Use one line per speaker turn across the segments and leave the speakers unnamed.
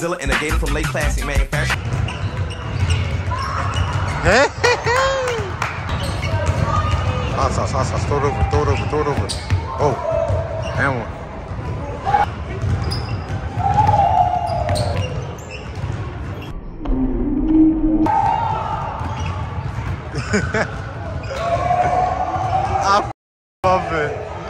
Godzilla and a gator from late classic manufacturing.
Hot sauce, throw it over. Oh, and one. I love it.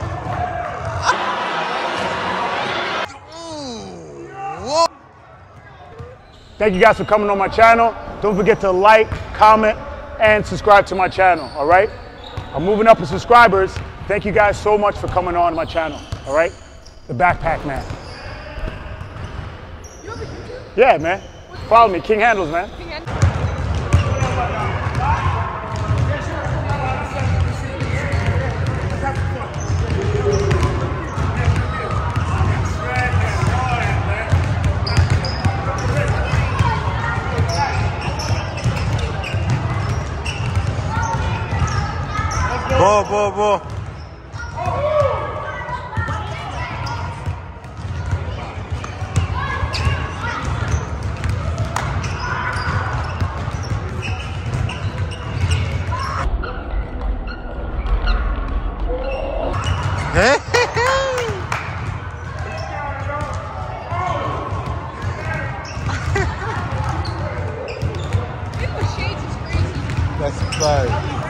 Whoa.
Thank you guys for coming on my channel. Don't forget to like, comment, and subscribe to my channel, all right? I'm moving up in subscribers. Thank you guys so much for coming on my channel, all right? The Backpack Man. Yeah, man. Follow me, King Handles, man.
Ball. That's fine.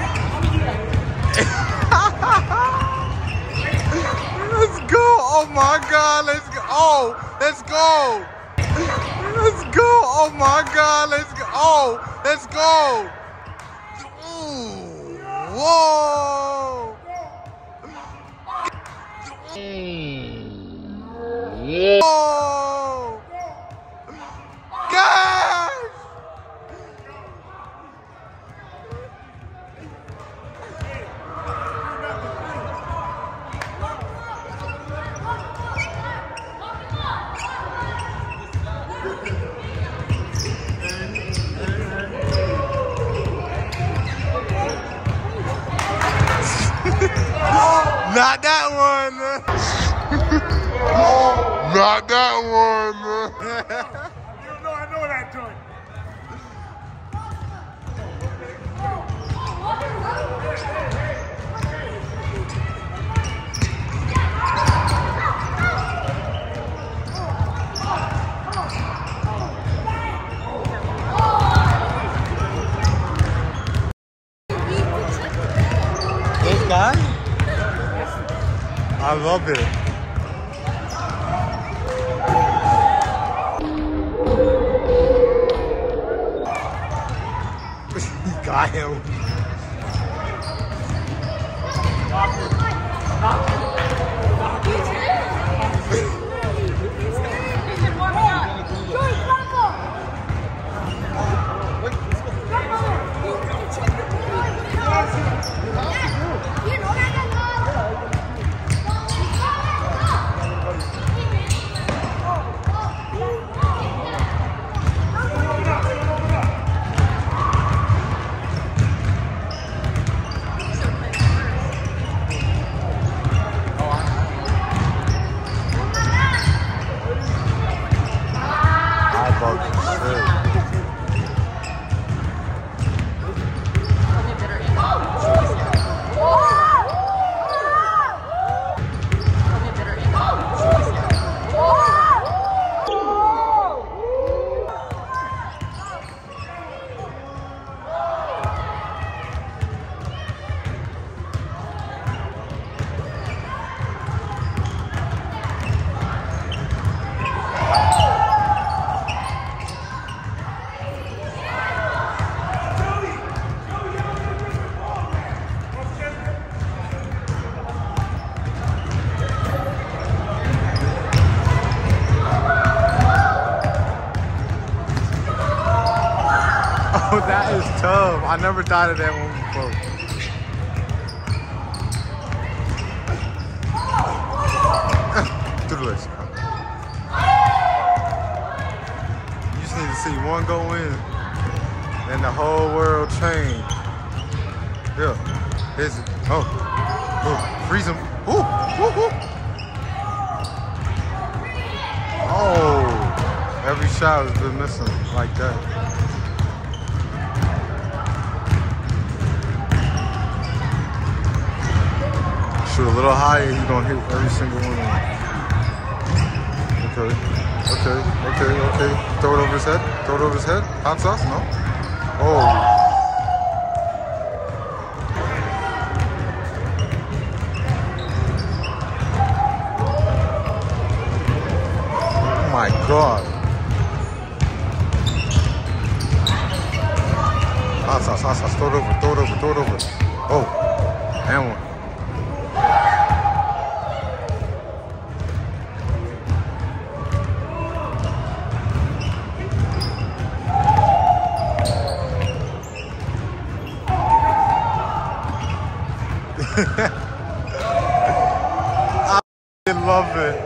Let's go! Oh my God! Let's go! Oh, let's go! Let's go! Oh my God! Let's go! Oh, let's go! Ooh, whoa! Whoa! Gosh! Not that one. Not that one.
I know that joint.
This guy? I love it. You got him. Oh, that is tough. I never thought of that one before. Through the legs. You just need to see one go in, and the whole world change. Yeah. Here's it. Oh. Oh. Freeze him. Ooh. Ooh. Ooh. Oh. Every shot has been missing like that. Shoot a little higher, he's gonna hit every single one of them. Okay. Throw it over his head. Throw it over his head. Hot sauce? No. Oh. Oh my God. Hot sauce. Throw it over. Oh. And one. I love it.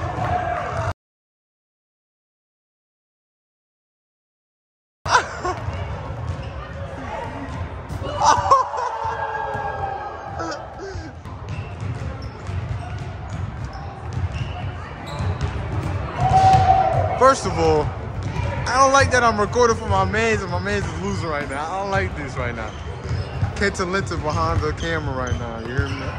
First of all, I don't like that I'm recording for my mans and my mans is losing right now. I don't like this right now. Kenta Linton behind the camera right now, you hear me?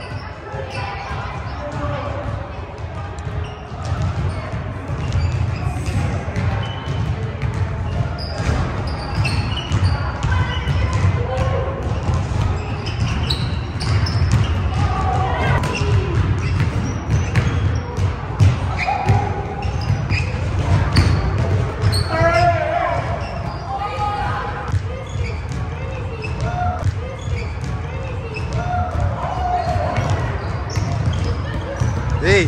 Hey.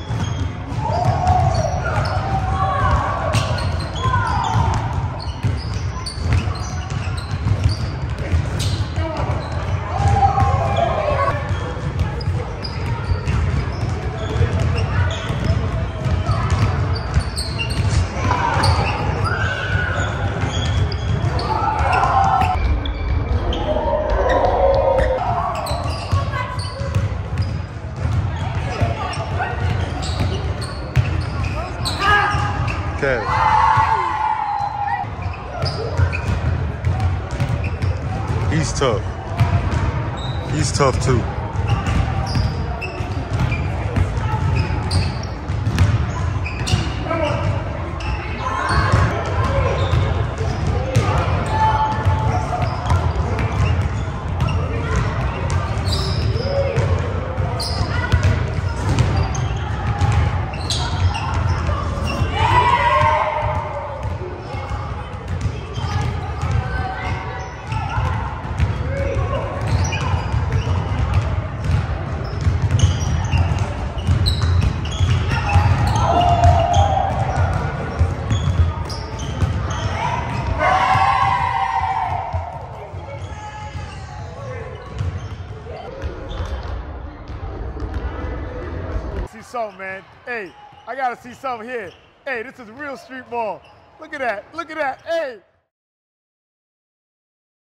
Okay. He's tough. He's tough too.
Something, man. Hey, I gotta see something here. Hey, this is real street ball. Look at that. Hey.